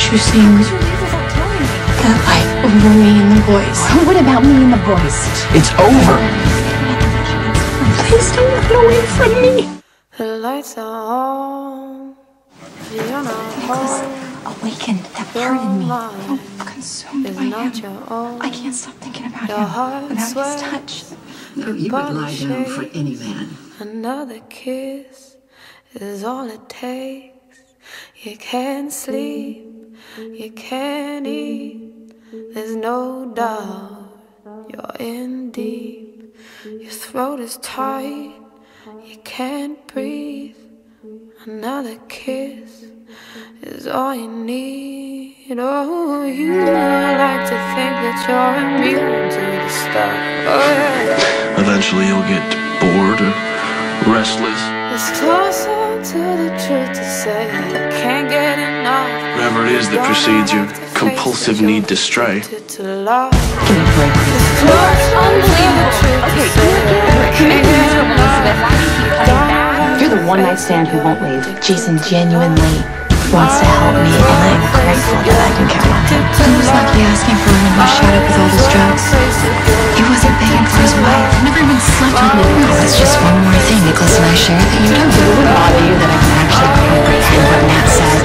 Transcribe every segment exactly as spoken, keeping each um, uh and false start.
choosing that life over me and the boys. What about me and the boys? It's over. Please don't run away from me. The lights are on. You're not Nicholas home. awakened that part in me. I'm consumed It's by not him. your own. I can't stop thinking about Your him heart without his sweats. touch. No, you would lie down for any man. Another kiss is all it takes. You can't sleep, you can't eat. There's no doubt you're in deep. Your throat is tight, you can't breathe. Another kiss is all you need. Oh, you like to think that you're immune to the stuff. Oh, yeah. Eventually you'll get bored or restless. It's closer to the truth to say you can't get enough. Whatever it is that precedes your compulsive need to stray. To, to love. It's closer to the truth to say you can't get enough. You're the one night stand who won't leave. Jason genuinely wants to help me, and I'm grateful that I can count on him. He was lucky asking for a window shot up with all those drugs. He wasn't begging for his wife. I've never even slept with Nicholas. Oh, that's just one more thing Nicholas and I share that you don't do. It wouldn't bother you that I can actually comprehend what Matt says.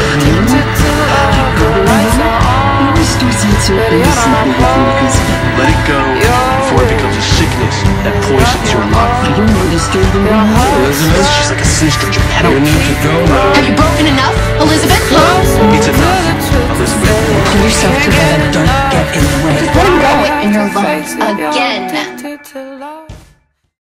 Let it go before it becomes a sickness that poisons your life. You're more disturbing than Elizabeth, she's like a sister Geppetto. You need to go now. Have you broken enough, Elizabeth? It's enough, Elizabeth. Pull yourself together. Don't get in the way. Let him go in your lungs again.